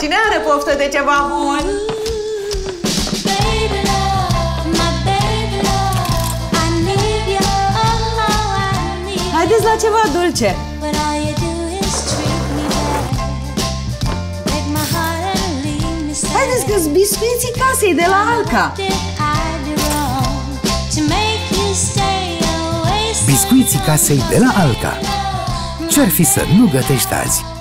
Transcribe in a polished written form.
Cine are poftă de ceva bun? Haideți la ceva dulce! Haideți că-s biscuiții casei de la Alca! Biscuiții casei de la Alca. Ce-ar fi să nu gătești azi?